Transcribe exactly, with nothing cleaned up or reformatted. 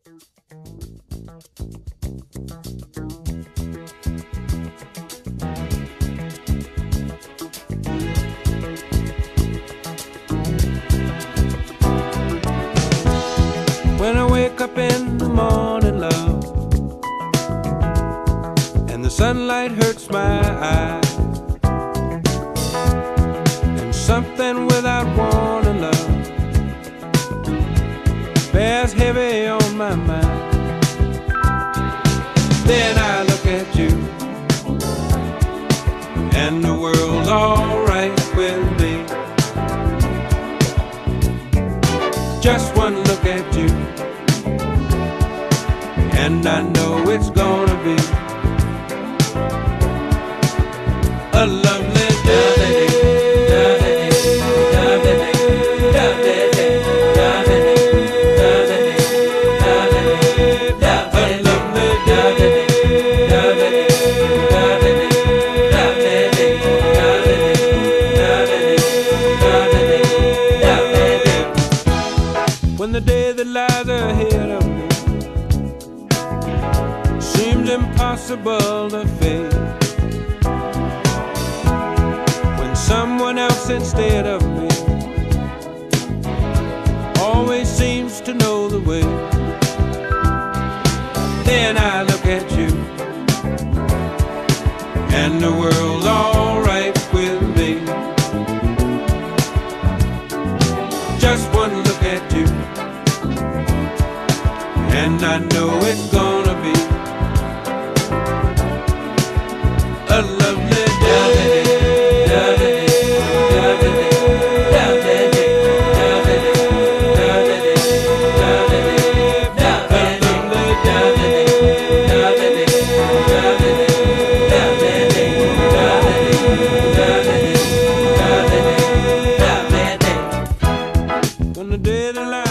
When I wake up in the morning, love, and the sunlight hurts my eyes, and something without warning, love, bears heavy on my mind. Then I look at you, and the world's alright with me. Just one look at you, and I know it's gonna be a lovely day. When the day that lies ahead of me seems impossible to face, when someone else instead of me always seems to know the way, then I look at you, and the world's alright with me. Just one look at you, and I know it's gonna be a lovely day. When the day that lies